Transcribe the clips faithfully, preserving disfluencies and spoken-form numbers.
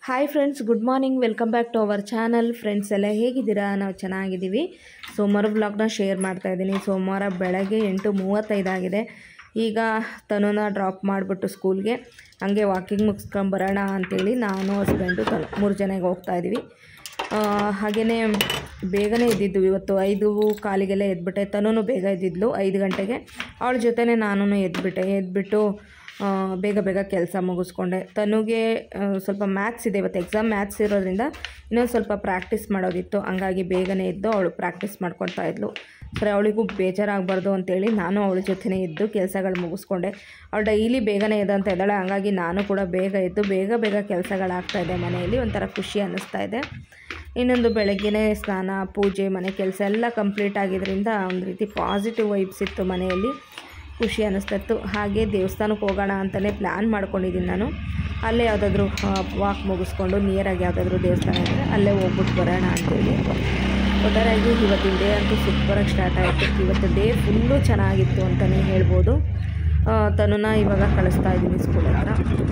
Hi friends, good morning. Welcome back to our channel. Friends ಎಲ್ಲ ಹೇಗಿದ್ದೀರಾ? ನಾವು ಚೆನ್ನಾಗಿದ್ದೀವಿ. ಸೋಮವಾರ ವ್ಲಾಗ್ನ ಶೇರ್ ಮಾಡ್ತಾಯಿದ್ದೀನಿ. ಸೋಮವಾರ ಬೆಳಗ್ಗೆ ಎಂಟು ಮೂವತ್ತೈದಾಗಿದೆ. ಈಗ ತನುನ ಡ್ರಾಪ್ ಮಾಡಿಬಿಟ್ಟು ಸ್ಕೂಲ್ಗೆ ಹಾಗೆ ವಾಕಿಂಗ್ ಮುಗಿಸ್ಕೊಂಬರೋಣ ಅಂಥೇಳಿ ನಾನು ಹಸ್ಬೆಂಡು ತನು ಮೂರು ಜನಕ್ಕೆ ಹೋಗ್ತಾಯಿದ್ದೀವಿ. ಹಾಗೆಯೇ ಬೇಗನೆ ಎದ್ದಿದ್ದು ಇವತ್ತು. ಐದು ಕಾಲಿಗೆಲ್ಲ ಎದ್ಬಿಟ್ಟೆ. ತನೂ ಬೇಗ ಎದ್ದಿದ್ಲು ಐದು ಗಂಟೆಗೆ. ಅವಳ ಜೊತೆನೇ ನಾನು ಎದ್ಬಿಟ್ಟೆ. ಎದ್ಬಿಟ್ಟು ಬೇಗ ಬೇಗ ಕೆಲಸ ಮುಗಿಸ್ಕೊಂಡೆ. ತನುಗೆ ಸ್ವಲ್ಪ ಮ್ಯಾಥ್ಸ್ ಇದೆ ಇವತ್ತು, ಎಕ್ಸಾಮ್ ಮ್ಯಾಥ್ಸ್ ಇರೋದ್ರಿಂದ ಇನ್ನೊಂದು ಸ್ವಲ್ಪ ಪ್ರಾಕ್ಟೀಸ್ ಮಾಡೋದಿತ್ತು. ಹಂಗಾಗಿ ಬೇಗನೆ ಎದ್ದು ಅವಳು ಪ್ರಾಕ್ಟೀಸ್ ಮಾಡ್ಕೊತಾ ಇದ್ಲು. ಸರಿ, ಅವಳಿಗೂ ಬೇಜಾರಾಗಬಾರ್ದು ಅಂತೇಳಿ ನಾನು ಅವಳ ಜೊತೆನೇ ಇದ್ದು ಕೆಲಸಗಳು ಮುಗಿಸ್ಕೊಂಡೆ. ಅವಳು ಡೈಲಿ ಬೇಗನೆ ಎದ್ದಂತ ಇದ್ದಾಳೆ. ಹಂಗಾಗಿ ನಾನು ಕೂಡ ಬೇಗ ಎದ್ದು ಬೇಗ ಬೇಗ ಕೆಲಸಗಳಾಗ್ತಾಯಿದೆ. ಮನೆಯಲ್ಲಿ ಒಂಥರ ಖುಷಿ ಅನ್ನಿಸ್ತಾ ಇದೆ. ಇನ್ನೊಂದು ಬೆಳಗ್ಗೆನೇ ಸ್ನಾನ, ಪೂಜೆ, ಮನೆ ಕೆಲಸ ಎಲ್ಲ ಕಂಪ್ಲೀಟ್ ಆಗಿದ್ದರಿಂದ ಒಂದು ರೀತಿ ಪಾಸಿಟಿವ್ ವೈಬ್ಸ್ ಇತ್ತು ಮನೆಯಲ್ಲಿ. ಖುಷಿ ಅನ್ನಿಸ್ತಿತ್ತು. ಹಾಗೆ ದೇವಸ್ಥಾನಕ್ಕೆ ಹೋಗೋಣ ಅಂತಲೇ ಪ್ಲ್ಯಾನ್ ಮಾಡ್ಕೊಂಡಿದ್ದೀನಿ ನಾನು. ಅಲ್ಲೇ ಯಾವುದಾದ್ರೂ ವಾಕ್ ಮುಗಿಸ್ಕೊಂಡು ನಿಯರಾಗಿ ಯಾವುದಾದ್ರೂ ದೇವಸ್ಥಾನ ಇದ್ದರೆ ಅಲ್ಲೇ ಹೋಗ್ಬಿಟ್ಟು ಬರೋಣ ಅಂತೇಳಿ. ಒಟ್ಟಾರೆಯಾಗಿ ಇವತ್ತಿನ ಡೇ ಅಂತೂ ಸೂಪರಾಗಿ ಸ್ಟಾರ್ಟ್ ಆಯಿತು. ಇವತ್ತು ಡೇ ಫುಲ್ಲು ಚೆನ್ನಾಗಿತ್ತು ಅಂತಲೇ ಹೇಳ್ಬೋದು. ತನುನ ಇವಾಗ ಕಳಿಸ್ತಾ ಇದ್ದೀನಿ ಸ್ಕೂಲ್ ಹತ್ರ.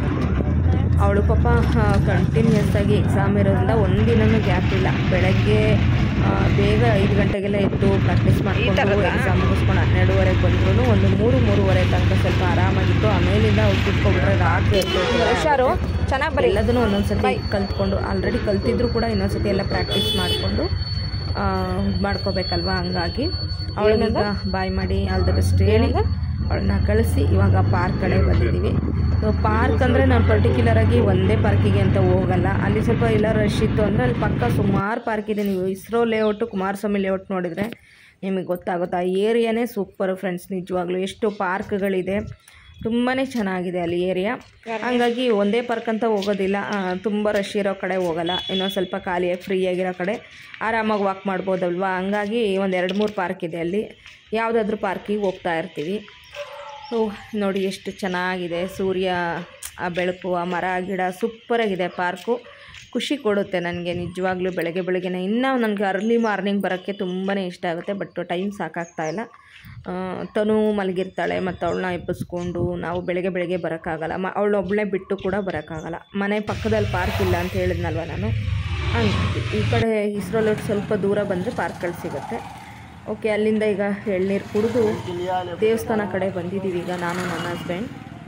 ಅವಳು ಪಾಪ ಕಂಟಿನ್ಯೂಸ್ ಆಗಿ ಎಕ್ಸಾಮ್ ಇರೋದ್ರಿಂದ ಒಂದಿನೂ ಗ್ಯಾಪ್ ಇಲ್ಲ. ಬೆಳಗ್ಗೆ ಬೇಗ ಐದು ಗಂಟೆಗೆಲ್ಲ ಎದ್ದು ಪ್ರಾಕ್ಟೀಸ್ ಮಾಡಿಕೊಂಡು ಎಕ್ಸಾಮ್ ಮುಗಿಸ್ಕೊಂಡು ಹನ್ನೆರಡುವರೆಗೆ ಬಂದ್ರು ಒಂದು ಮೂರು ಮೂರುವರೆ ತನಕ ಸ್ವಲ್ಪ ಆರಾಮಾಗಿತ್ತು. ಆಮೇಲಿಂದ ಅವ್ರು ಕೂತ್ಕೊಂಡ್ಬಿಟ್ರೆ ರಾತ್ರಿ ಹುಷಾರು ಚೆನ್ನಾಗಿ ಬರೀ ಎಲ್ಲದನ್ನು ಒಂದೊಂದು ಸತಿ ಕಲ್ತ್ಕೊಂಡು ಆಲ್ರೆಡಿ ಕಲ್ತಿದ್ರು ಕೂಡ ಇನ್ನೊಂದು ಸತಿ ಎಲ್ಲ ಪ್ರಾಕ್ಟೀಸ್ ಮಾಡಿಕೊಂಡು ಮಾಡ್ಕೋಬೇಕಲ್ವ. ಹಂಗಾಗಿ ಅವಳಿಗೆ ಬಾಯ್ ಮಾಡಿ ಆಲ್ ದ ಬೆಸ್ಟ್ ಹೇಳಿ ಅವಳನ್ನ ಕಳಿಸಿ ಇವಾಗ ಪಾರ್ಕ್ ಕಡೆ ಬಂದಿದ್ದೀವಿ. ಪಾರ್ಕ್ ಅಂದರೆ ನಾನು ಪರ್ಟಿಕ್ಯುಲರಾಗಿ ಒಂದೇ ಪಾರ್ಕಿಗೆ ಅಂತ ಹೋಗಲ್ಲ. ಅಲ್ಲಿ ಸ್ವಲ್ಪ ಎಲ್ಲ ರಶ್ ಇತ್ತು ಅಂದರೆ ಅಲ್ಲಿ ಪಕ್ಕ ಸುಮಾರು ಪಾರ್ಕ್ ಇದೆ. ನೀವು ಇಸ್ರೋ ಲೇಔಟು, ಕುಮಾರಸ್ವಾಮಿ ಲೇಔಟ್ ನೋಡಿದರೆ ನಿಮಗೆ ಗೊತ್ತಾಗುತ್ತೆ. ಆ ಏರಿಯಾನೇ ಸೂಪರು ಫ್ರೆಂಡ್ಸ್. ನಿಜವಾಗ್ಲೂ ಎಷ್ಟು ಪಾರ್ಕ್ಗಳಿದೆ, ತುಂಬಾ ಚೆನ್ನಾಗಿದೆ ಅಲ್ಲಿ ಏರಿಯಾ. ಹಾಗಾಗಿ ಒಂದೇ ಪಾರ್ಕ್ ಅಂತ ಹೋಗೋದಿಲ್ಲ. ತುಂಬ ರಶ್ ಇರೋ ಕಡೆ ಹೋಗಲ್ಲ. ಇನ್ನೊಂದು ಸ್ವಲ್ಪ ಖಾಲಿಯಾಗಿ ಫ್ರೀಯಾಗಿರೋ ಕಡೆ ಆರಾಮಾಗಿ ವಾಕ್ ಮಾಡ್ಬೋದಲ್ವ. ಹಂಗಾಗಿ ಒಂದು ಎರಡು ಮೂರು ಪಾರ್ಕ್ ಇದೆ ಅಲ್ಲಿ. ಯಾವುದಾದ್ರೂ ಪಾರ್ಕಿಗೆ ಹೋಗ್ತಾ ಇರ್ತೀವಿ. ನೋಡಿ ಎಷ್ಟು ಚೆನ್ನಾಗಿದೆ ಸೂರ್ಯ, ಆ ಬೆಳಕು, ಆ ಮರ ಗಿಡ ಸೂಪರಾಗಿದೆ ಪಾರ್ಕು. ಖುಷಿ ಕೊಡುತ್ತೆ ನನಗೆ ನಿಜವಾಗ್ಲೂ. ಬೆಳಗ್ಗೆ ಬೆಳಗ್ಗೆನೇ ಇನ್ನೂ ನನಗೆ ಅರ್ಲಿ ಮಾರ್ನಿಂಗ್ ಬರೋಕ್ಕೆ ತುಂಬಾ ಇಷ್ಟ ಆಗುತ್ತೆ. But time ಸಾಕಾಗ್ತಾಯಿಲ್ಲ. ತನು ಮಲಗಿರ್ತಾಳೆ ಮತ್ತು ಅವಳನ್ನ ಎಬ್ಬಿಸ್ಕೊಂಡು ನಾವು ಬೆಳಗ್ಗೆ ಬೆಳಗ್ಗೆ ಬರೋಕ್ಕಾಗಲ್ಲ. ಮ ಅವಳೊಬ್ಬಳೇ ಬಿಟ್ಟು ಕೂಡ ಬರೋಕ್ಕಾಗಲ್ಲ. ಮನೆ ಪಕ್ಕದಲ್ಲಿ ಪಾರ್ಕ್ ಇಲ್ಲ ಅಂತ ಹೇಳಿದ್ನಲ್ವ ನಾನು. ಹಂಗೆ ಈ ಕಡೆ ಇಸ್ರೋಲೋಟ್ ಸ್ವಲ್ಪ ದೂರ ಬಂದರೆ ಪಾರ್ಕ್ಗಳು ಸಿಗುತ್ತೆ. ಓಕೆ, ಅಲ್ಲಿಂದ ಈಗ ಎಳ್ನೀರು ಕುಡಿದು ದೇವಸ್ಥಾನ ಕಡೆ ಬಂದಿದ್ದೀವಿ ಈಗ ನಾನು ನನ್ನ ಹಸ್ಬೆಂಡ್.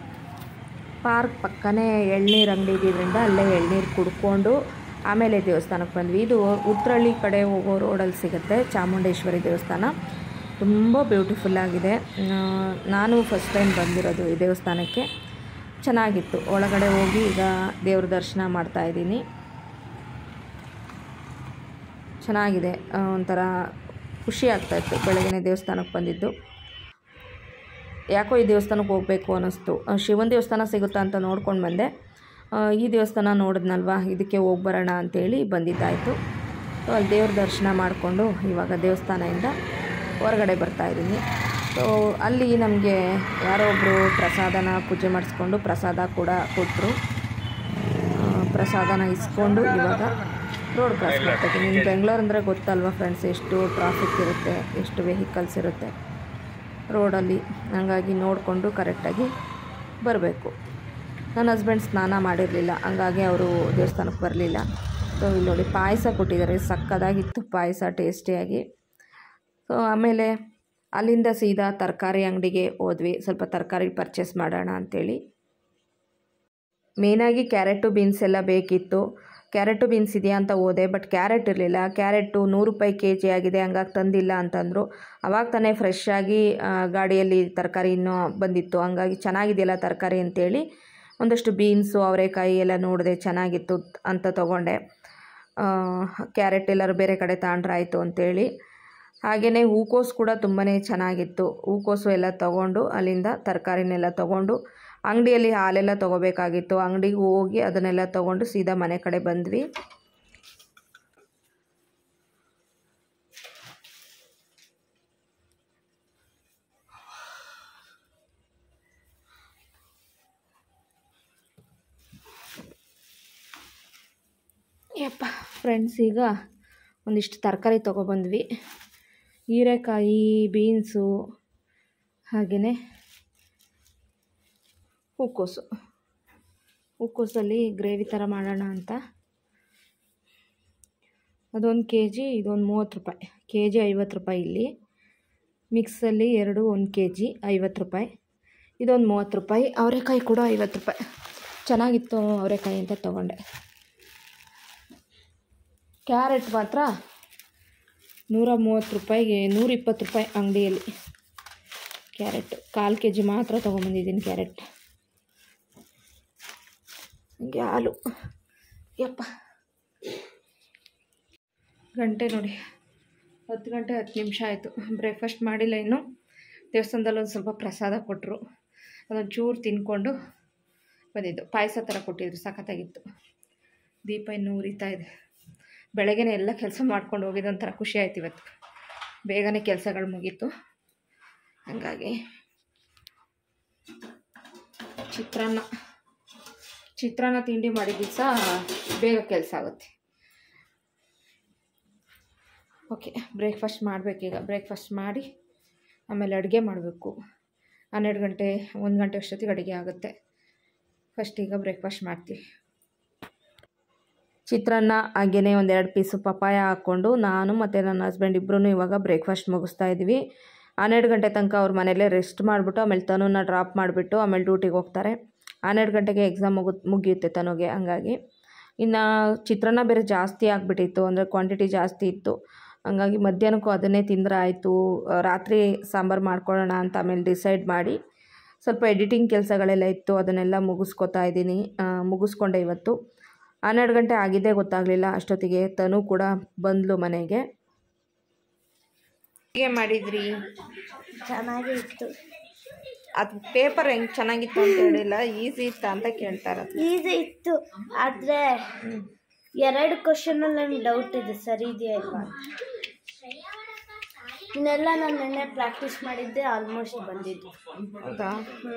ಪಾರ್ಕ್ ಪಕ್ಕನೇ ಎಳ್ನೀರು ಅಂಗಡಿ ಇದ್ದಿದ್ದರಿಂದ ಅಲ್ಲೇ ಎಳ್ನೀರು ಕುಡ್ಕೊಂಡು ಆಮೇಲೆ ದೇವಸ್ಥಾನಕ್ಕೆ ಬಂದ್ವಿ. ಇದು ಉತ್ರಳ್ಳಿ ಕಡೆ ಹೋಗೋ ರೋಡಲ್ಲಿ ಸಿಗುತ್ತೆ ಚಾಮುಂಡೇಶ್ವರಿ ದೇವಸ್ಥಾನ. ತುಂಬ ಬ್ಯೂಟಿಫುಲ್ಲಾಗಿದೆ. ನಾನು ಫಸ್ಟ್ ಟೈಮ್ ಬಂದಿರೋದು ಈ ದೇವಸ್ಥಾನಕ್ಕೆ. ಚೆನ್ನಾಗಿತ್ತು. ಒಳಗಡೆ ಹೋಗಿ ಈಗ ದೇವ್ರ ದರ್ಶನ ಮಾಡ್ತಾಯಿದ್ದೀನಿ. ಚೆನ್ನಾಗಿದೆ. ಒಂಥರ ಖುಷಿ ಆಗ್ತಾಯಿತ್ತು ಬೆಳಗ್ಗೆ ದೇವಸ್ಥಾನಕ್ಕೆ ಬಂದಿದ್ದು. ಯಾಕೋ ಈ ದೇವಸ್ಥಾನಕ್ಕೆ ಹೋಗಬೇಕು ಅನ್ನಿಸ್ತು. ಶಿವನ ದೇವಸ್ಥಾನ ಸಿಗುತ್ತಾ ಅಂತ ನೋಡ್ಕೊಂಡು ಬಂದೆ. ಈ ದೇವಸ್ಥಾನ ನೋಡಿದ್ನಲ್ವ, ಇದಕ್ಕೆ ಹೋಗಿ ಬರೋಣ ಅಂಥೇಳಿ ಬಂದಿದ್ದಾಯಿತು. ಸೊ ಅಲ್ಲಿ ದೇವ್ರ ದರ್ಶನ ಮಾಡಿಕೊಂಡು ಇವಾಗ ದೇವಸ್ಥಾನದಿಂದ ಹೊರಗಡೆ ಬರ್ತಾಯಿದ್ದೀನಿ. ಸೊ ಅಲ್ಲಿ ನಮಗೆ ಯಾರೋ ಒಬ್ಬರು ಪ್ರಸಾದನ ಪೂಜೆ ಮಾಡಿಸ್ಕೊಂಡು ಪ್ರಸಾದ ಕೂಡ ಕೊಟ್ಟರು. ಪ್ರಸಾದನ ಇಸ್ಕೊಂಡು ಇವಾಗ ರೋಡ್ ಕ್ರಾಸ್ ಮಾಡ್ತಾಯಿದ್ದೀನಿ. ಇನ್ನು ಬೆಂಗಳೂರು ಅಂದರೆ ಗೊತ್ತಲ್ವ ಫ್ರೆಂಡ್ಸ್, ಎಷ್ಟು ಟ್ರಾಫಿಕ್ ಇರುತ್ತೆ, ಎಷ್ಟು ವೆಹಿಕಲ್ಸ್ ಇರುತ್ತೆ ರೋಡಲ್ಲಿ. ಹಾಗಾಗಿ ನೋಡಿಕೊಂಡು ಕರೆಕ್ಟಾಗಿ ಬರಬೇಕು. ನನ್ನ ಹಸ್ಬೆಂಡ್ ಸ್ನಾನ ಮಾಡಿರಲಿಲ್ಲ, ಹಂಗಾಗಿ ಅವರು ದೇವಸ್ಥಾನಕ್ಕೆ ಬರಲಿಲ್ಲ. ಸೊ ಇಲ್ಲಿ ನೋಡಿ ಪಾಯಸ ಕೊಟ್ಟಿದ್ದಾರೆ, ಸಕ್ಕದಾಗಿತ್ತು ಪಾಯಸ, ಟೇಸ್ಟಿಯಾಗಿ. ಸೊ ಆಮೇಲೆ ಅಲ್ಲಿಂದ ಸೀದಾ ತರಕಾರಿ ಅಂಗಡಿಗೆ ಹೋದ್ವಿ. ಸ್ವಲ್ಪ ತರಕಾರಿ ಪರ್ಚೇಸ್ ಮಾಡೋಣ ಅಂಥೇಳಿ. ಮೇಯ್ನಾಗಿ ಕ್ಯಾರೆಟು ಬೀನ್ಸ್ ಎಲ್ಲ ಬೇಕಿತ್ತು. ಕ್ಯಾರೆಟು ಬೀನ್ಸ್ ಇದೆಯಾ ಅಂತ ಹೋದೆ, ಬಟ್ ಕ್ಯಾರೆಟ್ ಇರಲಿಲ್ಲ. ಕ್ಯಾರೆಟು ನೂರು ರೂಪಾಯಿ ಕೆ ಜಿ ಆಗಿದೆ, ಹಂಗಾಗಿ ತಂದಿಲ್ಲ ಅಂತಂದರು. ಅವಾಗ ತಾನೇ ಫ್ರೆಶ್ ಆಗಿ ಗಾಡಿಯಲ್ಲಿ ತರಕಾರಿ ಇನ್ನೂ ಬಂದಿತ್ತು. ಹಂಗಾಗಿ ಚೆನ್ನಾಗಿದೆಯಲ್ಲ ತರಕಾರಿ ಅಂತೇಳಿ ಒಂದಷ್ಟು ಬೀನ್ಸು, ಅವರೆಕಾಯಿ ಎಲ್ಲ ನೋಡಿದೆ, ಚೆನ್ನಾಗಿತ್ತು ಅಂತ ತೊಗೊಂಡೆ. ಕ್ಯಾರೆಟ್ ಎಲ್ಲರೂ ಬೇರೆ ಕಡೆ ತಗೊಂಡ್ರಾಯ್ತು ಅಂತೇಳಿ. ಹಾಗೆಯೇ ಹೂಕೋಸು ಕೂಡ ತುಂಬಾ ಚೆನ್ನಾಗಿತ್ತು. ಹೂಕೋಸು ಎಲ್ಲ ತೊಗೊಂಡು ಅಲ್ಲಿಂದ ತರಕಾರಿನೆಲ್ಲ ತೊಗೊಂಡು ಅಂಗಡಿಯಲ್ಲಿ ಹಾಲೆಲ್ಲ ತೊಗೋಬೇಕಾಗಿತ್ತು. ಅಂಗಡಿಗೆ ಹೋಗಿ ಅದನ್ನೆಲ್ಲ ತೊಗೊಂಡು ಸೀದಾ ಮನೆ ಕಡೆ ಬಂದ್ವಿ. ಯಪ್ಪ ಫ್ರೆಂಡ್ಸ್, ಈಗ ಒಂದಿಷ್ಟು ತರಕಾರಿ ತೊಗೊಬಂದ್ವಿ. ಹೀರೆಕಾಯಿ, ಬೀನ್ಸು, ಹಾಗೆಯೇ ಹೂಕೋಸು. ಹೂಕೋಸಲ್ಲಿ ಗ್ರೇವಿ ಥರ ಮಾಡೋಣ ಅಂತ. ಅದೊಂದು ಕೆ ಜಿ, ಇದೊಂದು ಮೂವತ್ತು ರೂಪಾಯಿ. ಕೆ ಜಿ ಐವತ್ತು ರೂಪಾಯಿ ಇಲ್ಲಿ. ಮಿಕ್ಸಲ್ಲಿ ಎರಡು ಒಂದು ಕೆ ಜಿ ಐವತ್ತು ರೂಪಾಯಿ. ಇದೊಂದು ಮೂವತ್ತು ರೂಪಾಯಿ. ಅವರೆಕಾಯಿ ಕೂಡ ಐವತ್ತು ರೂಪಾಯಿ. ಚೆನ್ನಾಗಿತ್ತು ಅವರೆಕಾಯಿ ಅಂತ ತೊಗೊಂಡೆ. ಕ್ಯಾರೆಟ್ ಮಾತ್ರ ನೂರ ಮೂವತ್ತು ರೂಪಾಯಿಗೆ ನೂರ ಇಪ್ಪತ್ತು ರೂಪಾಯಿ ಅಂಗಡಿಯಲ್ಲಿ. ಕ್ಯಾರೆಟ್ ಕಾಲು ಕೆ ಜಿ ಮಾತ್ರ ತೊಗೊಂಬಂದಿದ್ದೀನಿ ಕ್ಯಾರೆಟ್. ಹಂಗೆ ಹಾಲು. ಯಪ್ಪ, ಗಂಟೆ ನೋಡಿ, ಹತ್ತು ಗಂಟೆ ಹತ್ತು ನಿಮಿಷ ಆಯಿತು. ಬ್ರೇಕ್ಫಾಸ್ಟ್ ಮಾಡಿಲ್ಲ ಇನ್ನು. ದೇವಸ್ಥಾನದಲ್ಲಿ ಒಂದು ಸ್ವಲ್ಪ ಪ್ರಸಾದ ಕೊಟ್ಟರು, ಅದೊಂದು ಚೂರು ತಿನ್ಕೊಂಡು ಬಂದಿದ್ದು. ಪಾಯಸ ಥರ ಕೊಟ್ಟಿದ್ರು, ಸಖತ್ತಾಗಿತ್ತು. ದೀಪ ಇನ್ನೂ ಉರಿತಾ ಇದೆ. ಬೆಳಗ್ಗೆನೇ ಎಲ್ಲ ಕೆಲಸ ಮಾಡ್ಕೊಂಡು ಹೋಗಿದ್ದು ಒಂಥರ ಖುಷಿ ಆಯ್ತು. ಇವತ್ತು ಬೇಗನೆ ಕೆಲಸಗಳು ಮುಗೀತು. ಹಾಗಾಗಿ ಚಿತ್ರಾನ್ನ ಚಿತ್ರಾನ್ನ ತಿಂಡಿ ಮಾಡಿದ ದಿವಸ ಬೇಗ ಕೆಲಸ ಆಗುತ್ತೆ. Okay, breakfast ಮಾಡಬೇಕೀಗ. ಬ್ರೇಕ್ಫಾಸ್ಟ್ ಮಾಡಿ ಆಮೇಲೆ ಅಡುಗೆ ಮಾಡಬೇಕು. ಹನ್ನೆರಡು ಗಂಟೆ ಒಂದು ಗಂಟೆ ಅಷ್ಟೊತ್ತಿಗೆ ಅಡುಗೆ ಆಗುತ್ತೆ. ಫಸ್ಟ್ ಈಗ ಬ್ರೇಕ್ಫಾಸ್ಟ್ ಮಾಡ್ತೀವಿ. ಚಿತ್ರಾನ್ನ ಹಾಗೆಯೇ ಒಂದೆರಡು ಪೀಸು ಪಪಾಯ ಹಾಕ್ಕೊಂಡು ನಾನು ಮತ್ತು ನನ್ನ ಹಸ್ಬೆಂಡ್ ಇಬ್ಬರೂ ಇವಾಗ ಬ್ರೇಕ್ಫಾಸ್ಟ್ ಮುಗಿಸ್ತಾ ಇದ್ವಿ. ಹನ್ನೆರಡು ಗಂಟೆ ತನಕ ಅವ್ರ ಮನೇಲೇ ರೆಸ್ಟ್ ಮಾಡಿಬಿಟ್ಟು ಆಮೇಲೆ ತನುನ ಡ್ರಾಪ್ ಮಾಡಿಬಿಟ್ಟು ಆಮೇಲೆ ಡ್ಯೂಟಿಗೆ ಹೋಗ್ತಾರೆ. ಹನ್ನೆರಡು ಗಂಟೆಗೆ ಎಕ್ಸಾಮ್ ಮುಗಿ ಮುಗಿಯುತ್ತೆ ತನುಗೆ. ಹಂಗಾಗಿ ಇನ್ನು ಚಿತ್ರಾನ್ನ ಬೇರೆ ಜಾಸ್ತಿ ಆಗಿಬಿಟ್ಟಿತ್ತು, ಅಂದರೆ ಕ್ವಾಂಟಿಟಿ ಜಾಸ್ತಿ ಇತ್ತು. ಹಂಗಾಗಿ ಮಧ್ಯಾಹ್ನಕ್ಕೂ ಅದನ್ನೇ ತಿಂದರೆ ಆಯಿತು, ರಾತ್ರಿ ಸಾಂಬಾರು ಮಾಡ್ಕೊಳ್ಳೋಣ ಅಂತ ಆಮೇಲೆ ಡಿಸೈಡ್ ಮಾಡಿ ಸ್ವಲ್ಪ ಎಡಿಟಿಂಗ್ ಕೆಲಸಗಳೆಲ್ಲ ಇತ್ತು, ಅದನ್ನೆಲ್ಲ ಮುಗಿಸ್ಕೊತಾ ಇದ್ದೀನಿ. ಮುಗಿಸ್ಕೊಂಡೆ ಇವತ್ತು. ಹನ್ನೆರಡು ಗಂಟೆ ಆಗಿದ್ದೇ ಗೊತ್ತಾಗಲಿಲ್ಲ. ಅಷ್ಟೊತ್ತಿಗೆ ತನು ಕೂಡ ಬಂದಳು ಮನೆಗೆ. ಹೇಗೆ ಮಾಡಿದ್ರಿ? ಚೆನ್ನಾಗಿತ್ತು. ಅದು ಪೇಪರ್ ಹೆಂಗೆ ಚೆನ್ನಾಗಿತ್ತು ಅಂತ ಹೇಳಿಲ್ಲ, ಈಸಿ ಇತ್ತು ಅಂತ ಕೇಳ್ತಾರೆ. ಈಸಿ ಇತ್ತು, ಆದರೆ ಎರಡು ಕ್ವಶನಲ್ಲಿ ನನಗೆ ಡೌಟ್ ಇದೆ, ಸರಿ ಇದೆಯಾ ಇಲ್ವಾ. ಇನ್ನೆಲ್ಲ ನಾನು ನೆನ್ನೆ ಪ್ರಾಕ್ಟೀಸ್ ಮಾಡಿದ್ದೆ, ಆಲ್ಮೋಸ್ಟ್ ಬಂದಿದ್ದು. ಹೌದಾ? ಹ್ಞೂ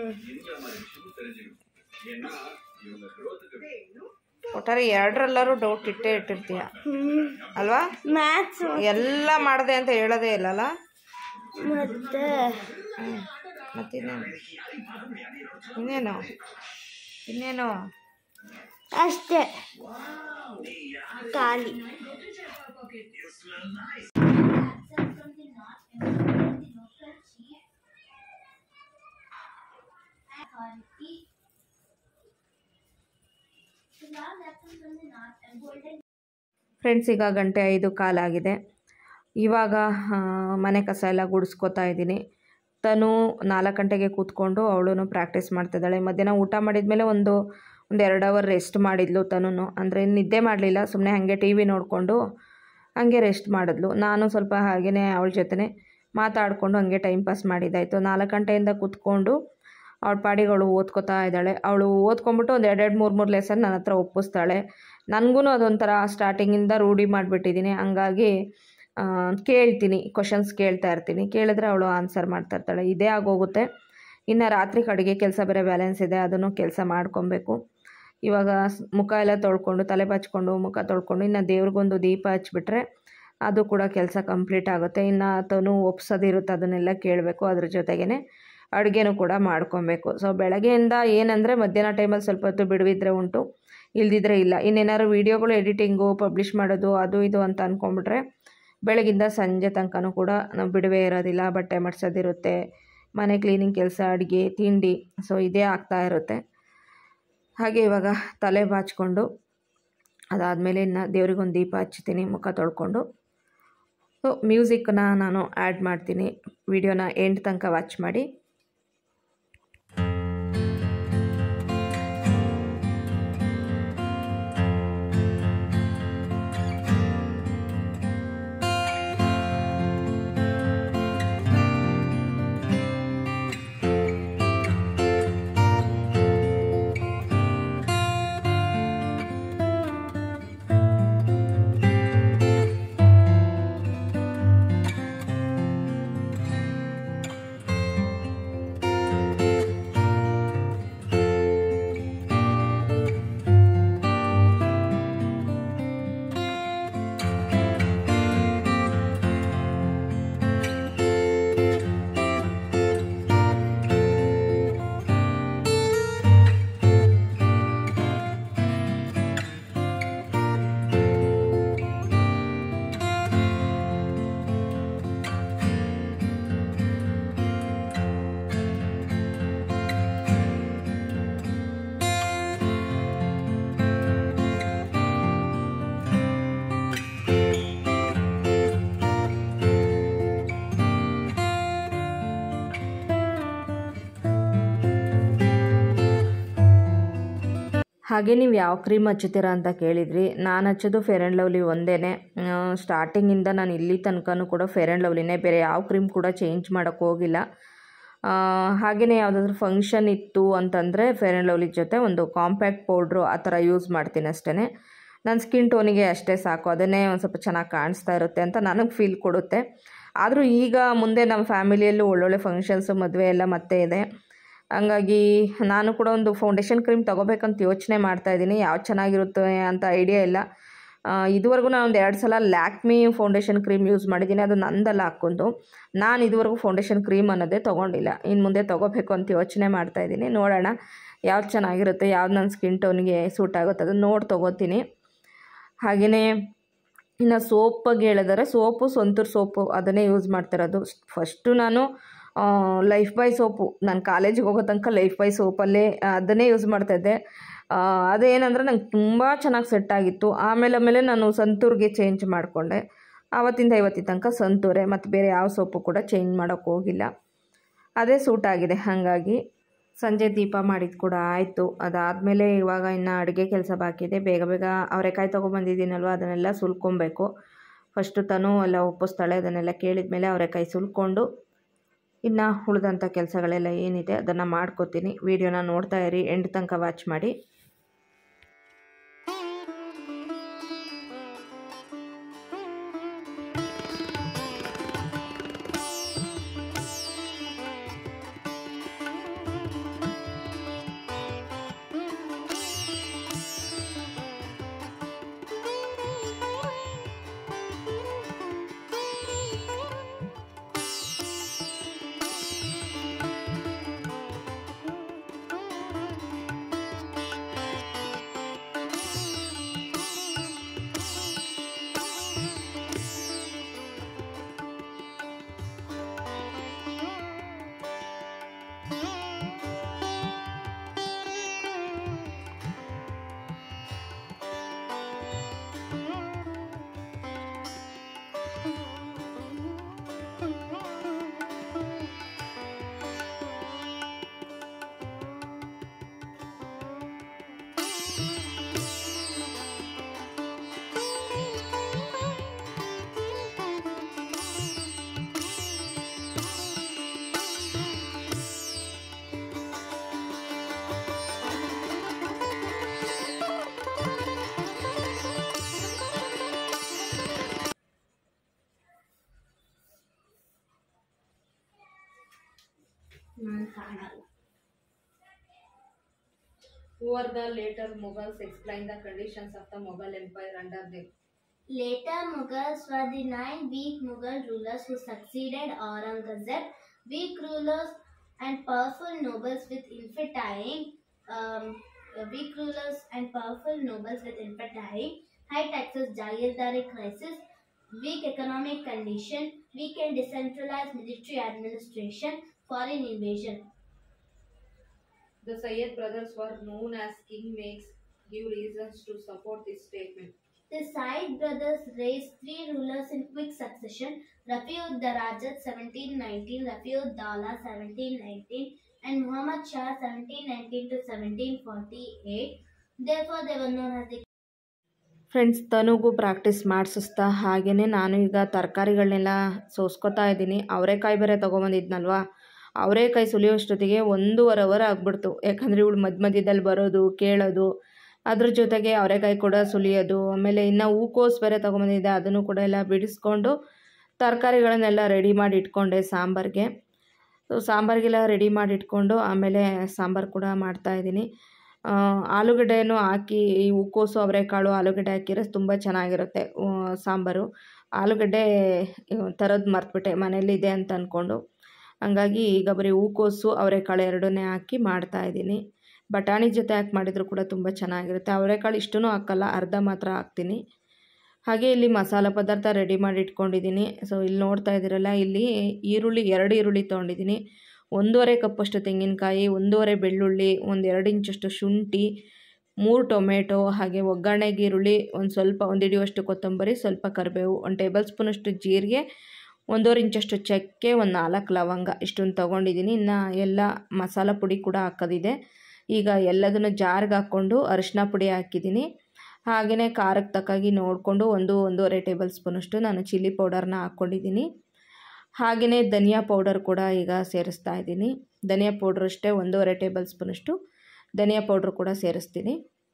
ಒಟ್ಟಾರೆ ಎರಡರೆಲ್ಲರೂ ಡೌಟ್ ಇಟ್ಟೇ ಇಟ್ಟಿರ್ತೀಯ ಅಲ್ವಾ? ಮ್ಯಾಥ್ಸ್ ಎಲ್ಲ ಮಾಡಿದೆ ಅಂತ ಹೇಳೋದೇ ಇಲ್ಲಲ್ಲ. ಮತ್ತೆ ಮತ್ತಿನ್ನೇನು ಇನ್ನೇನು ಇನ್ನೇನು ಅಷ್ಟೇ ಖಾಲಿ. ಫ್ರೆಂಡ್ಸ್, ಈಗ ಗಂಟೆ ಐದು ಕಾಲಾಗಿದೆ. ಇವಾಗ ಮನೆ ಕಸ ಎಲ್ಲ ಗುಡಿಸ್ಕೊತಾ ಇದ್ದೀನಿ. ತನು ನಾಲ್ಕು ಗಂಟೆಗೆ ಕೂತ್ಕೊಂಡು ಅವಳು ಪ್ರಾಕ್ಟೀಸ್ ಮಾಡ್ತಿದ್ದಾಳೆ. ಮಧ್ಯಾಹ್ನ ಊಟ ಮಾಡಿದ ಮೇಲೆ ಒಂದು ಒಂದು ಎರಡು ಅವರ್ ರೆಸ್ಟ್ ಮಾಡಿದ್ಲು ತನು. ಅಂದರೆ ನಿದ್ದೆ ಮಾಡಲಿಲ್ಲ, ಸುಮ್ಮನೆ ಹಾಗೆ ಟಿ ವಿ ನೋಡಿಕೊಂಡು ಹಾಗೆ ರೆಸ್ಟ್ ಮಾಡಿದ್ಲು. ನಾನು ಸ್ವಲ್ಪ ಹಾಗೆಯೇ ಅವಳ ಜೊತೆ ಮಾತಾಡಿಕೊಂಡು ಹಾಗೆ ಟೈಮ್ ಪಾಸ್ ಮಾಡಿದ್ದಾಯಿತು. ನಾಲ್ಕು ಗಂಟೆಯಿಂದ ಕೂತ್ಕೊಂಡು ಅವಳ ಪಾಡಿಗೆ ಅವಳು ಓದ್ಕೋತಾ ಇದ್ದಾಳೆ. ಅವಳು ಓದ್ಕೊಂಬಿಟ್ಟು ಒಂದು ಎರಡೆರಡು ಮೂರು ಮೂರು ಲೆಸನ್ ನನ್ನ ಹತ್ರ ಒಪ್ಪಿಸ್ತಾಳೆ. ನನಗೂ ಅದೊಂಥರ ಸ್ಟಾರ್ಟಿಂಗಿಂದ ರೂಢಿ ಮಾಡಿಬಿಟ್ಟಿದ್ದೀನಿ. ಹಂಗಾಗಿ ಕೇಳ್ತೀನಿ, ಕ್ವಶನ್ಸ್ ಕೇಳ್ತಾ ಇರ್ತೀನಿ. ಕೇಳಿದ್ರೆ ಅವಳು ಆನ್ಸರ್ ಮಾಡ್ತಾ ಇರ್ತಾಳೆ. ಇದೇ ಆಗೋಗುತ್ತೆ. ಇನ್ನು ರಾತ್ರಿ ಅಡುಗೆ ಕೆಲಸ ಬೇರೆ ಬ್ಯಾಲೆನ್ಸ್ ಇದೆ, ಅದನ್ನು ಕೆಲಸ ಮಾಡ್ಕೊಬೇಕು. ಇವಾಗ ಮುಖ ಎಲ್ಲ ತೊಳ್ಕೊಂಡು, ತಲೆ ಬಚ್ಕೊಂಡು, ಮುಖ ತೊಳ್ಕೊಂಡು ಇನ್ನು ದೇವ್ರಿಗೊಂದು ದೀಪ ಹಚ್ಬಿಟ್ರೆ ಅದು ಕೂಡ ಕೆಲಸ ಕಂಪ್ಲೀಟ್ ಆಗುತ್ತೆ. ಇನ್ನು ತನು ಒಪ್ಸೋದಿರುತ್ತೆ, ಅದನ್ನೆಲ್ಲ ಕೇಳಬೇಕು. ಅದ್ರ ಜೊತೆಗೇ ಅಡುಗೆನೂ ಕೂಡ ಮಾಡ್ಕೊಬೇಕು. ಸೊ ಬೆಳಗ್ಗೆಯಿಂದ ಏನಂದರೆ ಮಧ್ಯಾಹ್ನ ಟೈಮಲ್ಲಿ ಸ್ವಲ್ಪ ಹೊತ್ತು ಬಿಡುವಿದ್ರೆ ಉಂಟು, ಇಲ್ದಿದ್ರೆ ಇಲ್ಲ. ಇನ್ನೇನಾದ್ರು ವೀಡಿಯೋಗಳು ಎಡಿಟಿಂಗು ಪಬ್ಲಿಷ್ ಮಾಡೋದು ಅದು ಇದು ಅಂತ ಅಂದ್ಕೊಂಡ್ಬಿಟ್ರೆ ಬೆಳಗಿಂದ ಸಂಜೆ ತನಕನೂ ಕೂಡ ನಾವು ಬಿಡುವೆ ಇರೋದಿಲ್ಲ. ಬಟ್ಟೆ ಮಡ್ಸೋದಿರುತ್ತೆ, ಮನೆ ಕ್ಲೀನಿಂಗ್ ಕೆಲಸ, ಅಡುಗೆ, ತಿಂಡಿ, ಸೊ ಇದೇ ಆಗ್ತಾ ಇರುತ್ತೆ. ಹಾಗೆ ಇವಾಗ ತಲೆ ಬಾಚಿಕೊಂಡು ಅದಾದಮೇಲೆ ಇನ್ನು ದೇವ್ರಿಗೊಂದು ದೀಪ ಹಚ್ತೀನಿ, ಮುಖ ತೊಳ್ಕೊಂಡು. ಸೊ ಮ್ಯೂಸಿಕ್ನ ನಾನು ಆ್ಯಡ್ ಮಾಡ್ತೀನಿ. ವಿಡಿಯೋನ ಎಂಡ್ ತನಕ ವಾಚ್ ಮಾಡಿ. ಹಾಗೆ ನೀವು ಯಾವ ಕ್ರೀಮ್ ಹಚ್ಚುತ್ತೀರಾ ಅಂತ ಕೇಳಿದ್ರಿ. ನಾನು ಹಚ್ಚೋದು ಫೇರ್ ಆ್ಯಂಡ್ ಲವ್ಲಿ ಒಂದೇ. ಸ್ಟಾರ್ಟಿಂಗಿಂದ ನಾನು ಇಲ್ಲಿ ತನಕನೂ ಕೂಡ ಫೇರ್ ಆ್ಯಂಡ್ ಲವ್ಲಿನೇ, ಬೇರೆ ಯಾವ ಕ್ರೀಮ್ ಕೂಡ ಚೇಂಜ್ ಮಾಡೋಕ್ಕೆ ಹೋಗಿಲ್ಲ. ಹಾಗೆಯೇ ಯಾವುದಾದ್ರೂ ಫಂಕ್ಷನ್ ಇತ್ತು ಅಂತಂದರೆ ಫೇರ್ ಆ್ಯಂಡ್ ಲವ್ಲಿ ಜೊತೆ ಒಂದು ಕಾಂಪ್ಯಾಕ್ಟ್ ಪೌಡ್ರು ಆ ಥರ ಯೂಸ್ ಮಾಡ್ತೀನಿ ಅಷ್ಟೇ. ನನ್ನ ಸ್ಕಿನ್ ಟೋನಿಗೆ ಅಷ್ಟೇ ಸಾಕು, ಅದನ್ನೇ ಒಂದು ಸ್ವಲ್ಪ ಚೆನ್ನಾಗಿ ಕಾಣಿಸ್ತಾ ಇರುತ್ತೆ ಅಂತ ನನಗೆ ಫೀಲ್ ಕೊಡುತ್ತೆ. ಆದರೂ ಈಗ ಮುಂದೆ ನಮ್ಮ ಫ್ಯಾಮಿಲಿಯಲ್ಲೂ ಒಳ್ಳೊಳ್ಳೆ ಫಂಕ್ಷನ್ಸು ಮದುವೆ ಎಲ್ಲ ಮತ್ತೆ ಇದೆ. ಹಂಗಾಗಿ ನಾನು ಕೂಡ ಒಂದು ಫೌಂಡೇಶನ್ ಕ್ರೀಮ್ ತೊಗೋಬೇಕಂತ ಯೋಚನೆ ಮಾಡ್ತಾಯಿದ್ದೀನಿ. ಯಾವ್ದು ಚೆನ್ನಾಗಿರುತ್ತೆ ಅಂತ ಐಡಿಯಾ ಇಲ್ಲ. ಇದುವರೆಗೂ ನಾನು ಒಂದು ಎರಡು ಸಲ ಲ್ಯಾಕ್ಮಿ ಫೌಂಡೇಶನ್ ಕ್ರೀಮ್ ಯೂಸ್ ಮಾಡಿದ್ದೀನಿ, ಅದು ನಂದಲ್ಲ ಹಾಕ್ಕೊಂಡು. ನಾನು ಇದುವರೆಗೂ ಫೌಂಡೇಶನ್ ಕ್ರೀಮ್ ಅನ್ನೋದೇ ತೊಗೊಂಡಿಲ್ಲ. ಇನ್ನು ಮುಂದೆ ತೊಗೋಬೇಕು ಅಂತ ಯೋಚನೆ ಮಾಡ್ತಾಯಿದ್ದೀನಿ. ನೋಡೋಣ ಯಾವ್ದು ಚೆನ್ನಾಗಿರುತ್ತೆ, ಯಾವ್ದು ನನ್ನ ಸ್ಕಿನ್ ಟೋನಿಗೆ ಸೂಟ್ ಆಗುತ್ತೆ ಅದನ್ನು ನೋಡಿ ತೊಗೋತೀನಿ. ಹಾಗೆಯೇ ಇನ್ನು ಸೋಪ್ ಬಗ್ಗೆ ಹೇಳಿದರೆ, ಸೋಪು ಸಂತೂರ್ ಸೋಪು ಅದನ್ನೇ ಯೂಸ್ ಮಾಡ್ತಿರೋದು. ಫಸ್ಟು ನಾನು ಲೈಫ್ ಬಾಯ್ ಸೋಪು, ನಾನು ಕಾಲೇಜಿಗೆ ಹೋಗೋ ತನಕ ಲೈಫ್ ಬಾಯ್ ಸೋಪಲ್ಲೇ ಅದನ್ನೇ ಯೂಸ್ ಮಾಡ್ತಾಯಿದ್ದೆ. ಅದೇನಂದರೆ ನಂಗೆ ತುಂಬ ಚೆನ್ನಾಗಿ ಸೆಟ್ ಆಗಿತ್ತು. ಆಮೇಲೆ ಆಮೇಲೆ ನಾನು ಸಂತೂರ್ಗೆ ಚೇಂಜ್ ಮಾಡಿಕೊಂಡೆ. ಆವತ್ತಿಂದ ಇವತ್ತಿನ ತನಕ ಸಂತೂರೇ, ಮತ್ತು ಬೇರೆ ಯಾವ ಸೋಪು ಕೂಡ ಚೇಂಜ್ ಮಾಡೋಕ್ಕೆ ಹೋಗಿಲ್ಲ. ಅದೇ ಸೂಟ್ ಆಗಿದೆ. ಹಾಗಾಗಿ ಸಂಜೆ ದೀಪ ಮಾಡಿದ್ದು ಕೂಡ ಆಯಿತು. ಅದಾದಮೇಲೆ ಇವಾಗ ಇನ್ನು ಅಡುಗೆ ಕೆಲಸ ಬಾಕಿ ಇದೆ. ಬೇಗ ಬೇಗ ಅವರೆಕಾಯಿ ತೊಗೊಬಂದಿದ್ದೀನಲ್ವ, ಅದನ್ನೆಲ್ಲ ಸುಲ್ಕೊಬೇಕು. ಫಸ್ಟು ತನು ಎಲ್ಲ ಒಪ್ಪಿಸ್ತಾಳೆ. ಅದನ್ನೆಲ್ಲ ಕೇಳಿದ ಮೇಲೆ ಅವರೆಕಾಯಿ ಸುಲ್ಕೊಂಡು ಇನ್ನು ಉಳಿದಂಥ ಕೆಲಸಗಳೆಲ್ಲ ಏನಿದೆ ಅದನ್ನು ಮಾಡ್ಕೋತೀನಿ. ವಿಡಿಯೋನ ನೋಡ್ತಾ ಇರಿ, ಎಂಡ್ ತನಕ ವಾಚ್ ಮಾಡಿ. Who are the later Mughals? Explain the conditions of the Mughal Empire under them. Later Mughals were the nine weak Mughal rulers who succeeded Aurangzeb. Weak rulers and powerful nobles with infantile, um, weak rulers and powerful nobles with infantile, high taxes, Jagirdari crisis, weak economic condition, weak and decentralized military administration, foreign invasion. The Syed brothers were known as kingmakers. Give reasons to support this statement. The Syed brothers raised three rulers in quick succession: Rafi-ud-Darajat seventeen nineteen, Rafi-ud-Dawla seventeen nineteen, and Muhammad Shah seventeen nineteen to seventeen forty-eight. Therefore, they were known as the friends, ತನಗೂ practice ಮಾಡಿಸ್ತಾ ಹಾಗೆಯೇ ನಾನು ಈಗ ತರಕಾರಿಗಳನ್ನೆಲ್ಲ ಸೋಸ್ಕೊತಾ ಇದ್ದೀನಿ. ಅವರೆಕಾಯಿ ಬೇರೆ ತೊಗೊಬಂದಿದ್ನಲ್ವ, ಅವರೆಕಾಯಿ ಸುಲಿಯೋಷ್ಟೊತ್ತಿಗೆ ಒಂದೂವರೆ ಅವರ್ ಆಗಿಬಿಡ್ತು. ಯಾಕಂದರೆ ಇವಳು ಮಧ್ಯ ಮಧ್ಯದಲ್ಲಿ ಬರೋದು ಕೇಳೋದು, ಅದ್ರ ಜೊತೆಗೆ ಅವರೆಕಾಯಿ ಕೂಡ ಸುಲಿಯೋದು, ಆಮೇಲೆ ಇನ್ನು ಹೂಕೋಸು ಬೇರೆ ತೊಗೊಬಂದಿದ್ದೆ, ಅದನ್ನು ಕೂಡ ಎಲ್ಲ ಬಿಡಿಸ್ಕೊಂಡು ತರಕಾರಿಗಳನ್ನೆಲ್ಲ ರೆಡಿ ಮಾಡಿ ಇಟ್ಕೊಂಡೆ ಸಾಂಬಾರಿಗೆ. ಸೊ ಸಾಂಬಾರಿಗೆಲ್ಲ ರೆಡಿ ಮಾಡಿ ಇಟ್ಕೊಂಡು ಆಮೇಲೆ ಸಾಂಬಾರು ಕೂಡ ಮಾಡ್ತಾಯಿದ್ದೀನಿ. ಆಲೂಗಡ್ಡೆನೂ ಹಾಕಿ, ಈ ಹೂಕೋಸು ಅವರೆಕಾಳು ಆಲೂಗಡ್ಡೆ ಹಾಕಿದ್ರೆ ತುಂಬ ಚೆನ್ನಾಗಿರುತ್ತೆ ಸಾಂಬಾರು. ಆಲೂಗಡ್ಡೆ ತರೋದು ಮರ್ತ್ಬಿಟ್ಟೆ, ಮನೇಲಿದೆ ಅಂತ ಅಂದ್ಕೊಂಡು. ಹಂಗಾಗಿ ಈಗ ಬರೀ ಹೂಕೋಸು ಅವರೆಕಾಳು ಎರಡನ್ನೇ ಹಾಕಿ ಮಾಡ್ತಾಯಿದ್ದೀನಿ. ಬಟಾಣಿ ಜೊತೆ ಹಾಕಿ ಮಾಡಿದರೂ ಕೂಡ ತುಂಬ ಚೆನ್ನಾಗಿರುತ್ತೆ. ಅವರೆಕಾಳು ಇಷ್ಟೂ ಹಾಕಲ್ಲ, ಅರ್ಧ ಮಾತ್ರ ಹಾಕ್ತೀನಿ. ಹಾಗೆ ಇಲ್ಲಿ ಮಸಾಲ ಪದಾರ್ಥ ರೆಡಿ ಮಾಡಿ ಇಟ್ಕೊಂಡಿದ್ದೀನಿ. ಸೊ ಇಲ್ಲಿ ನೋಡ್ತಾ ಇದ್ದೀರಲ್ಲ, ಇಲ್ಲಿ ಈರುಳ್ಳಿ ಎರಡು ಈರುಳ್ಳಿ ತೊಗೊಂಡಿದ್ದೀನಿ, ಒಂದೂವರೆ ಕಪ್ಪಷ್ಟು ತೆಂಗಿನಕಾಯಿ, ಒಂದೂವರೆ ಬೆಳ್ಳುಳ್ಳಿ, ಒಂದು ಎರಡು ಇಂಚಷ್ಟು ಶುಂಠಿ, ಮೂರು ಟೊಮೆಟೊ, ಹಾಗೆ ಒಗ್ಗರಣೆಗೆ ಈರುಳ್ಳಿ, ಒಂದು ಸ್ವಲ್ಪ ಒಂದು ಹಿಡಿಯುವಷ್ಟು ಕೊತ್ತಂಬರಿ, ಸ್ವಲ್ಪ ಕರಿಬೇವು, ಒಂದು ಟೇಬಲ್ ಸ್ಪೂನಷ್ಟು ಜೀರಿಗೆ, ಒಂದೂವರೆ ಇಂಚಷ್ಟು ಚಕ್ಕೆ, ಒಂದು ನಾಲ್ಕು ಲವಂಗ ಇಷ್ಟೊಂದು ತೊಗೊಂಡಿದ್ದೀನಿ. ಇನ್ನು ಎಲ್ಲ ಮಸಾಲ ಪುಡಿ ಕೂಡ ಹಾಕೋದಿದೆ. ಈಗ ಎಲ್ಲದನ್ನು ಜಾರ್ಗೆ ಹಾಕ್ಕೊಂಡು ಅರಿಶಿನ ಪುಡಿ ಹಾಕಿದ್ದೀನಿ. ಹಾಗೆಯೇ ಖಾರಕ್ಕೆ ತಕ್ಕಾಗಿ ನೋಡಿಕೊಂಡು ಒಂದು ಒಂದೂವರೆ ಟೇಬಲ್ ಸ್ಪೂನಷ್ಟು ನಾನು ಚಿಲ್ಲಿ ಪೌಡರ್ನ ಹಾಕ್ಕೊಂಡಿದ್ದೀನಿ. ಹಾಗೆಯೇ ಧನಿಯಾ ಪೌಡರ್ ಕೂಡ ಈಗ ಸೇರಿಸ್ತಾ ಇದ್ದೀನಿ. ಧನಿಯಾ ಪೌಡ್ರ್ ಅಷ್ಟೇ ಒಂದೂವರೆ ಟೇಬಲ್ ಸ್ಪೂನಷ್ಟು ಧನಿಯಾ ಪೌಡ್ರ್ ಕೂಡ ಸೇರಿಸ್ತೀನಿ.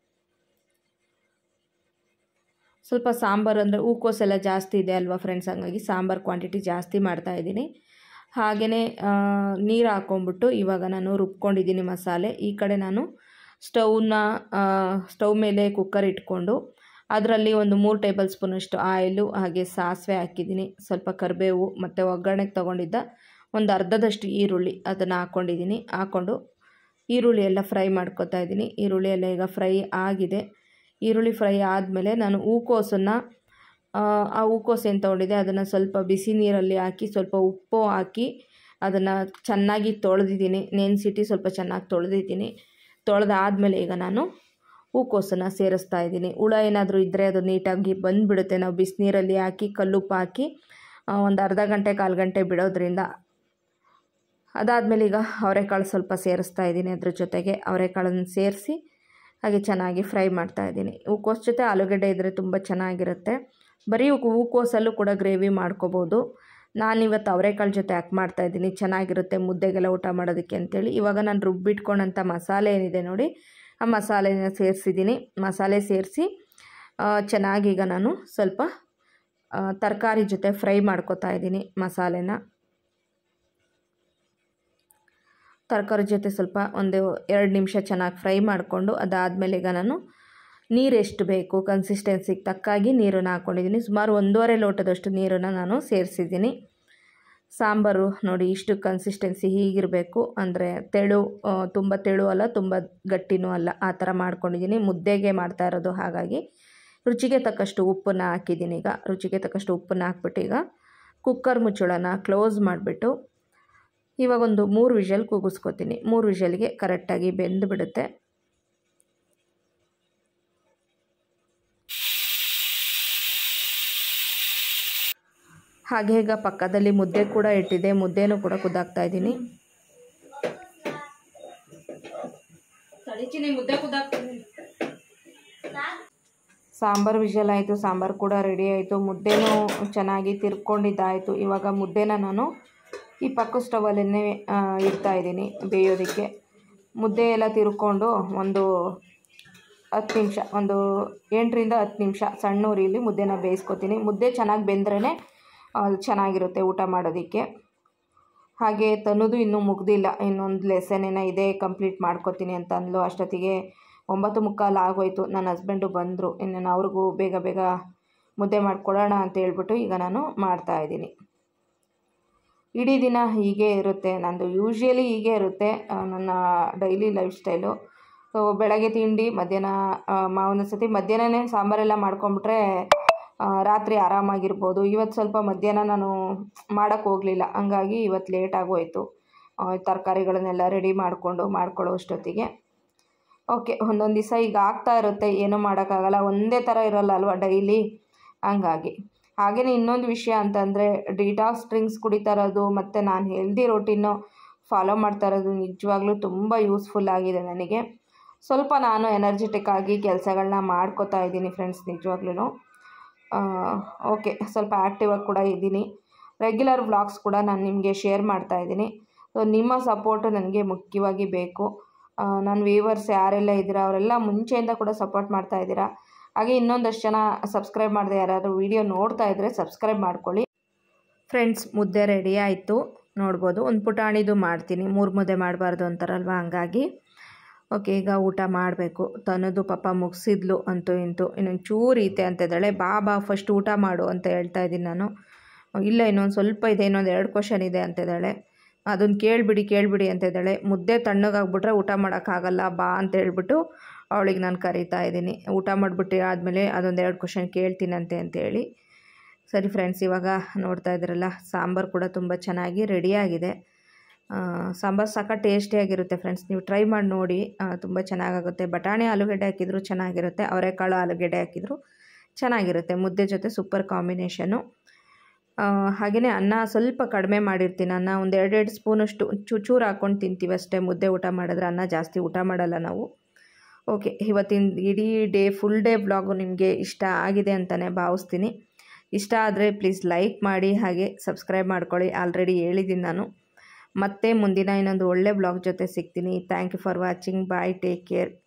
ಸ್ವಲ್ಪ ಸಾಂಬಾರು ಅಂದರೆ ಹೂಕೋಸೆಲ್ಲ ಜಾಸ್ತಿ ಇದೆ ಅಲ್ವಾ ಫ್ರೆಂಡ್ಸ್, ಹಾಗಾಗಿ ಸಾಂಬಾರು ಕ್ವಾಂಟಿಟಿ ಜಾಸ್ತಿ ಮಾಡ್ತಾಯಿದ್ದೀನಿ. ಹಾಗೆಯೇ ನೀರು ಹಾಕ್ಕೊಂಬಿಟ್ಟು ಇವಾಗ ನಾನು ರುಬ್ಕೊಂಡಿದ್ದೀನಿ ಮಸಾಲೆ. ಈ ಕಡೆ ನಾನು ಸ್ಟವ್ನ ಸ್ಟವ್ ಮೇಲೆ ಕುಕ್ಕರ್ ಇಟ್ಕೊಂಡು ಅದರಲ್ಲಿ ಒಂದು ಮೂರು ಟೇಬಲ್ ಸ್ಪೂನಷ್ಟು ಆಯಿಲು ಹಾಗೆ ಸಾಸಿವೆ ಹಾಕಿದ್ದೀನಿ. ಸ್ವಲ್ಪ ಕರಿಬೇವು ಮತ್ತು ಒಗ್ಗರಣೆಗೆ ತೊಗೊಂಡಿದ್ದ ಒಂದು ಅರ್ಧದಷ್ಟು ಈರುಳ್ಳಿ ಅದನ್ನು ಹಾಕ್ಕೊಂಡಿದ್ದೀನಿ. ಹಾಕ್ಕೊಂಡು ಈರುಳ್ಳಿ ಎಲ್ಲ ಫ್ರೈ ಮಾಡ್ಕೊತಾ ಇದ್ದೀನಿ. ಈರುಳ್ಳಿ ಎಲ್ಲ ಈಗ ಫ್ರೈ ಆಗಿದೆ. ಈರುಳ್ಳಿ ಫ್ರೈ ಆದಮೇಲೆ ನಾನು ಹೂಕೋಸನ್ನು ಆ ಹೂಕೋಸು ಏನು ತೊಗೊಂಡಿದ್ದೆ ಅದನ್ನು ಸ್ವಲ್ಪ ಬಿಸಿ ನೀರಲ್ಲಿ ಹಾಕಿ ಸ್ವಲ್ಪ ಉಪ್ಪು ಹಾಕಿ ಅದನ್ನು ಚೆನ್ನಾಗಿ ತೊಳೆದಿದ್ದೀನಿ. ನೆನೆಸಿಟ್ಟು ಸ್ವಲ್ಪ ಚೆನ್ನಾಗಿ ತೊಳೆದಿದ್ದೀನಿ. ತೊಳೆದಾದ್ಮೇಲೆ ಈಗ ನಾನು ಹೂಕೋಸನ್ನು ಸೇರಿಸ್ತಾ ಇದ್ದೀನಿ. ಹುಳ ಏನಾದರೂ ಇದ್ದರೆ ಅದು ನೀಟಾಗಿ ಬಂದುಬಿಡುತ್ತೆ ನಾವು ಬಿಸಿನೀರಲ್ಲಿ ಹಾಕಿ ಕಲ್ಲುಪ್ಪು ಹಾಕಿ ಒಂದು ಅರ್ಧ ಗಂಟೆ ಕಾಲು ಗಂಟೆ ಬಿಡೋದ್ರಿಂದ. ಅದಾದಮೇಲೆ ಈಗ ಅವರೆಕಾಳು ಸ್ವಲ್ಪ ಸೇರಿಸ್ತಾ ಇದ್ದೀನಿ. ಅದ್ರ ಜೊತೆಗೆ ಅವರೆಕಾಳನ್ನು ಸೇರಿಸಿ ಹಾಗೆ ಚೆನ್ನಾಗಿ ಫ್ರೈ ಮಾಡ್ತಾಯಿದ್ದೀನಿ. ಹೂಕೋಸು ಜೊತೆ ಆಲೂಗಡ್ಡೆ ಇದ್ದರೆ ತುಂಬ ಚೆನ್ನಾಗಿರುತ್ತೆ. ಬರೀ ಹೂಕೋಸಲ್ಲೂ ಕೂಡ ಗ್ರೇವಿ ಮಾಡ್ಕೋಬೋದು. ನಾನಿವತ್ತು ಅವರೆಕಾಳು ಜೊತೆ ಹಾಕಿ ಮಾಡ್ತಾಯಿದ್ದೀನಿ, ಚೆನ್ನಾಗಿರುತ್ತೆ ಮುದ್ದೆಗೆಲ್ಲ ಊಟ ಮಾಡೋದಕ್ಕೆ ಅಂತೇಳಿ. ಇವಾಗ ನಾನು ರುಬ್ಬಿಟ್ಕೊಂಡಂಥ ಮಸಾಲೆ ಏನಿದೆ ನೋಡಿ, ಆ ಮಸಾಲೆನ ಸೇರಿಸಿದ್ದೀನಿ. ಮಸಾಲೆ ಸೇರಿಸಿ ಚೆನ್ನಾಗಿ ಈಗ ನಾನು ಸ್ವಲ್ಪ ತರಕಾರಿ ಜೊತೆ ಫ್ರೈ ಮಾಡ್ಕೊತಾ ಇದ್ದೀನಿ. ಮಸಾಲೆನ ತರಕಾರಿ ಜೊತೆ ಸ್ವಲ್ಪ ಒಂದು ಎರಡು ನಿಮಿಷ ಚೆನ್ನಾಗಿ ಫ್ರೈ ಮಾಡಿಕೊಂಡು ಅದಾದಮೇಲೆ ಈಗ ನಾನು ನೀರು ಎಷ್ಟು ಬೇಕು ಕನ್ಸಿಸ್ಟೆನ್ಸಿಗೆ ತಕ್ಕಾಗಿ ನೀರನ್ನು ಹಾಕ್ಕೊಂಡಿದ್ದೀನಿ. ಸುಮಾರು ಒಂದೂವರೆ ಲೋಟದಷ್ಟು ನೀರನ್ನು ನಾನು ಸೇರಿಸಿದ್ದೀನಿ. ಸಾಂಬಾರು ನೋಡಿ ಇಷ್ಟು ಕನ್ಸಿಸ್ಟೆನ್ಸಿ ಹೀಗಿರಬೇಕು, ಅಂದರೆ ತೆಳು, ತುಂಬ ತೆಳು ಅಲ್ಲ ತುಂಬ ಗಟ್ಟಿನೂ ಅಲ್ಲ, ಆ ಥರ ಮಾಡ್ಕೊಂಡಿದ್ದೀನಿ. ಮುದ್ದೆಗೆ ಮಾಡ್ತಾ ಇರೋದು, ಹಾಗಾಗಿ ರುಚಿಗೆ ತಕ್ಕಷ್ಟು ಉಪ್ಪನ್ನು ಹಾಕಿದ್ದೀನಿ. ಈಗ ರುಚಿಗೆ ತಕ್ಕಷ್ಟು ಉಪ್ಪನ್ನು ಹಾಕ್ಬಿಟ್ಟು ಈಗ ಕುಕ್ಕರ್ ಮುಚ್ಚಳನ ಕ್ಲೋಸ್ ಮಾಡಿಬಿಟ್ಟು ಇವಾಗ ಒಂದು ಮೂರು ವಿಷಲ್ ಕೂಗಿಸ್ಕೊತೀನಿ. ಮೂರು ವಿಷಲ್ಗೆ ಕರೆಕ್ಟಾಗಿ ಬೆಂದು ಬಿಡುತ್ತೆ. ಹಾಗೆ ಈಗ ಪಕ್ಕದಲ್ಲಿ ಮುದ್ದೆ ಕೂಡ ಇಟ್ಟಿದೆ, ಮುದ್ದೆನೂ ಕೂಡ ಕುದ್ದಾಕ್ತಾ ಇದ್ದೀನಿ. ಮುದ್ದೆ ಕುದ್ದಾಕ್ತೀನಿ. ಸಾಂಬಾರು ವಿಷಲ್ ಆಯಿತು, ಸಾಂಬಾರು ಕೂಡ ರೆಡಿ ಆಯಿತು, ಮುದ್ದೆನೂ ಚೆನ್ನಾಗಿ ತಿರ್ಕೊಂಡಿದ್ದಾಯಿತು. ಇವಾಗ ಮುದ್ದೆನ ನಾನು ಈ ಪಕ್ಕ ಸ್ಟವಲ್ಲೇ ಇಡ್ತಾಯಿದ್ದೀನಿ ಬೇಯೋದಕ್ಕೆ. ಮುದ್ದೆ ಎಲ್ಲ ತಿರ್ಕೊಂಡು ಒಂದು ಹತ್ತು ನಿಮಿಷ ಒಂದು ಎಂಟರಿಂದ ಹತ್ತು ನಿಮಿಷ ಸಣ್ಣ ಉರಿಯಲ್ಲಿ ಮುದ್ದೆನ ಬೇಯಿಸ್ಕೊತೀನಿ. ಮುದ್ದೆ ಚೆನ್ನಾಗಿ ಬೆಂದ್ರೇ ಚೆನ್ನಾಗಿರುತ್ತೆ ಊಟ ಮಾಡೋದಕ್ಕೆ. ಹಾಗೆ ತನ್ನೋದು ಇನ್ನೂ ಮುಗ್ದಿಲ್ಲ, ಇನ್ನೊಂದು ಲೆಸನ್ ಏನೋ ಇದೆ ಕಂಪ್ಲೀಟ್ ಮಾಡ್ಕೊತೀನಿ ಅಂತ ಅಂದ್ಲು. ಅಷ್ಟೊತ್ತಿಗೆ ಒಂಬತ್ತು ಮುಕ್ಕಾಲು ಆಗೋಯ್ತು. ನನ್ನ ಹಸ್ಬೆಂಡು ಬಂದರು. ಇನ್ನು ಅವ್ರಿಗೂ ಬೇಗ ಬೇಗ ಮುದ್ದೆ ಮಾಡಿಕೊಡೋಣ ಅಂತ ಹೇಳ್ಬಿಟ್ಟು ಈಗ ನಾನು ಮಾಡ್ತಾಯಿದ್ದೀನಿ. ಇಡೀ ದಿನ ಹೀಗೆ ಇರುತ್ತೆ ನಂದು, ಯೂಶ್ವಲಿ ಹೀಗೆ ಇರುತ್ತೆ ನನ್ನ ಡೈಲಿ ಲೈಫ್ ಸ್ಟೈಲು. ಸೊ ಬೆಳಗ್ಗೆ ತಿಂಡಿ, ಮಧ್ಯಾಹ್ನ ಮಾವನ ಸತಿ ಮಧ್ಯಾಹ್ನನೇ ಸಾಂಬಾರೆಲ್ಲ ಮಾಡ್ಕೊಂಬಿಟ್ರೆ ರಾತ್ರಿ ಆರಾಮಾಗಿರ್ಬೋದು. ಇವತ್ತು ಸ್ವಲ್ಪ ಮಧ್ಯಾಹ್ನ ನಾನು ಮಾಡೋಕ್ಕೆ ಹೋಗಲಿಲ್ಲ, ಹಂಗಾಗಿ ಇವತ್ತು ಲೇಟ್ ಆಗೋಯಿತು. ತರಕಾರಿಗಳನ್ನೆಲ್ಲ ರೆಡಿ ಮಾಡಿಕೊಂಡು ಮಾಡ್ಕೊಳ್ಳೋ ಅಷ್ಟೊತ್ತಿಗೆ ಓಕೆ. ಒಂದೊಂದು ದಿವಸ ಈಗ ಆಗ್ತಾ ಇರುತ್ತೆ, ಏನೂ ಮಾಡೋಕ್ಕಾಗಲ್ಲ, ಒಂದೇ ಥರ ಇರೋಲ್ಲ ಅಲ್ವಾ ಡೈಲಿ, ಹಂಗಾಗಿ. ಹಾಗೆಯೇ ಇನ್ನೊಂದು ವಿಷಯ ಅಂತಂದರೆ ಡಿಟಾಕ್ಸ್ ಡ್ರಿಂಕ್ಸ್ ಕುಡಿತಾ ಇರೋದು ಮತ್ತು ನಾನು ಹೆಲ್ದಿ ರೋಟೀನು ಫಾಲೋ ಮಾಡ್ತಾ ಇರೋದು ನಿಜವಾಗ್ಲೂ ತುಂಬ ಯೂಸ್ಫುಲ್ ಆಗಿದೆ ನನಗೆ. ಸ್ವಲ್ಪ ನಾನು ಎನರ್ಜೆಟಿಕ್ ಆಗಿ ಕೆಲಸಗಳನ್ನ ಮಾಡ್ಕೋತಾ ಇದ್ದೀನಿ ಫ್ರೆಂಡ್ಸ್, ನಿಜವಾಗ್ಲೂ. ಓಕೆ, ಸ್ವಲ್ಪ ಆ್ಯಕ್ಟಿವ್ ಆಗಿ ಕೂಡ ಇದ್ದೀನಿ. ರೆಗ್ಯುಲರ್ ವ್ಲಾಗ್ಸ್ ಕೂಡ ನಾನು ನಿಮಗೆ ಶೇರ್ ಮಾಡ್ತಾಯಿದ್ದೀನಿ. ಸೊ ನಿಮ್ಮ ಸಪೋರ್ಟು ನನಗೆ ಮುಖ್ಯವಾಗಿ ಬೇಕು. ನನ್ನ ವ್ಯೂವರ್ಸ್ ಯಾರೆಲ್ಲ ಇದ್ದೀರಾ ಅವರೆಲ್ಲ ಮುಂಚೆಯಿಂದ ಕೂಡ ಸಪೋರ್ಟ್ ಮಾಡ್ತಾಯಿದ್ದೀರಾ. ಹಾಗೆ ಇನ್ನೊಂದಷ್ಟು ಜನ ಸಬ್ಸ್ಕ್ರೈಬ್ ಮಾಡಿದೆ ಯಾರಾದರೂ ವೀಡಿಯೋ ನೋಡ್ತಾ ಇದ್ದರೆ ಸಬ್ಸ್ಕ್ರೈಬ್ ಮಾಡ್ಕೊಳ್ಳಿ ಫ್ರೆಂಡ್ಸ್. ಮುದ್ದೆ ರೆಡಿ ಆಯಿತು ನೋಡ್ಬೋದು. ಒಂದು ಪುಟಾಣಿದು ಮಾಡ್ತೀನಿ, ಮೂರು ಮುದ್ದೆ ಮಾಡಬಾರ್ದು ಅಂತಾರಲ್ವ, ಹಂಗಾಗಿ. ಓಕೆ, ಈಗ ಊಟ ಮಾಡಬೇಕು. ತನ್ನದು ಪಾಪ ಮುಗಿಸಿದ್ಲು ಅಂತೂ ಇಂತೂ. ಇನ್ನೊಂದು ಚೂರು ಐತೆ ಅಂತಿದ್ದಾಳೆ. ಬಾ ಬಾ ಫಸ್ಟ್ ಊಟ ಮಾಡು ಅಂತ ಹೇಳ್ತಾ ಇದ್ದೀನಿ ನಾನು. ಇಲ್ಲ ಇನ್ನೊಂದು ಸ್ವಲ್ಪ ಇದೆ, ಇನ್ನೊಂದು ಎರಡು ಕ್ವಶನ್ ಇದೆ ಅಂತಿದ್ದಾಳೆ. ಅದನ್ನು ಕೇಳಿಬಿಡಿ ಕೇಳಿಬಿಡಿ ಅಂತಿದ್ದಾಳೆ. ಮುದ್ದೆ ತಣ್ಣಗಾಗ್ಬಿಟ್ರೆ ಊಟ ಮಾಡೋಕ್ಕಾಗಲ್ಲ ಬಾ ಅಂತ ಹೇಳ್ಬಿಟ್ಟು ಅವಳಿಗೆ ನಾನು ಕರೀತಾ ಇದ್ದೀನಿ. ಊಟ ಮಾಡಿಬಿಟ್ಟು ಆದಮೇಲೆ ಅದೊಂದು ಎರಡು ಕ್ವಶನ್ ಕೇಳ್ತೀನಂತೆ ಅಂತೇಳಿ. ಸರಿ ಫ್ರೆಂಡ್ಸ್, ಇವಾಗ ನೋಡ್ತಾ ಇದ್ದೀರಲ್ಲ ಸಾಂಬಾರು ಕೂಡ ತುಂಬ ಚೆನ್ನಾಗಿ ರೆಡಿಯಾಗಿದೆ. ಸಾಂಬಾರು ಸಾಕ ಟೇಸ್ಟಿಯಾಗಿರುತ್ತೆ ಫ್ರೆಂಡ್ಸ್, ನೀವು ಟ್ರೈ ಮಾಡಿ ನೋಡಿ, ತುಂಬ ಚೆನ್ನಾಗಾಗುತ್ತೆ. ಬಟಾಣಿ ಆಲೂಗಡ್ಡೆ ಹಾಕಿದರೂ ಚೆನ್ನಾಗಿರುತ್ತೆ, ಅವರೆಕಾಳು ಆಲೂಗಡ್ಡೆ ಹಾಕಿದರೂ ಚೆನ್ನಾಗಿರುತ್ತೆ. ಮುದ್ದೆ ಜೊತೆ ಸೂಪರ್ ಕಾಂಬಿನೇಷನು. ಹಾಗೆಯೇ ಅನ್ನ ಸ್ವಲ್ಪ ಕಡಿಮೆ ಮಾಡಿರ್ತೀನಿ. ಅನ್ನ ಒಂದು ಎರಡೆರಡು ಸ್ಪೂನಷ್ಟು ಚೂ ಚೂರು ಹಾಕ್ಕೊಂಡು ತಿಂತೀವಿ ಅಷ್ಟೇ. ಮುದ್ದೆ ಊಟ ಮಾಡಿದ್ರೆ ಅನ್ನ ಜಾಸ್ತಿ ಊಟ ಮಾಡಲ್ಲ ನಾವು. ಓಕೆ, ಇವತ್ತಿನ ಇಡೀ ಡೇ ಫುಲ್ ಡೇ ವ್ಲಾಗು ನಿಮಗೆ ಇಷ್ಟ ಆಗಿದೆ ಅಂತಲೇ ಭಾವಿಸ್ತೀನಿ. ಇಷ್ಟ ಆದರೆ ಪ್ಲೀಸ್ ಲೈಕ್ ಮಾಡಿ, ಹಾಗೆ ಸಬ್ಸ್ಕ್ರೈಬ್ ಮಾಡ್ಕೊಳ್ಳಿ. ಆಲ್ರೆಡಿ ಹೇಳಿದ್ದೀನಿ ನಾನು. ಮತ್ತೆ ಮುಂದಿನ ಇನ್ನೊಂದು ಒಳ್ಳೆ ವ್ಲಾಗ್ ಜೊತೆ ಸಿಗ್ತೀನಿ. Thank you for watching. Bye, take care.